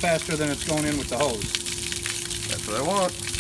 faster than it's going in with the hose. That's what I want.